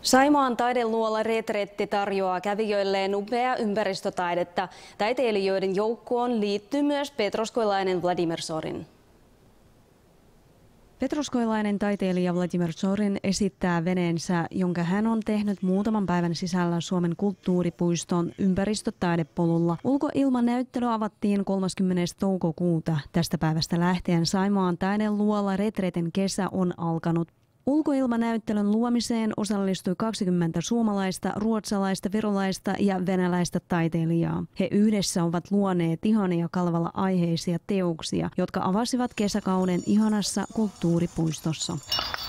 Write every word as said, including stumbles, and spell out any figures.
Saimaan taideluola Retretti tarjoaa kävijöilleen upea ympäristötaidetta. Taiteilijoiden joukkoon liittyy myös petroskoilainen Vladimir Zorin. Petroskoilainen taiteilija Vladimir Zorin esittää veneensä, jonka hän on tehnyt muutaman päivän sisällä Suomen kulttuuripuiston ympäristötaidepolulla. Ulkoilmanäyttely avattiin kolmaskymmenes toukokuuta. Tästä päivästä lähtien Saimaan taideluola Retretin kesä on alkanut. Ulkoilmanäyttelyn luomiseen osallistui kaksikymmentä suomalaista, ruotsalaista, virolaista ja venäläistä taiteilijaa. He yhdessä ovat luoneet ihania Kalevalla aiheisia teoksia, jotka avasivat kesäkauden ihanassa kulttuuripuistossa.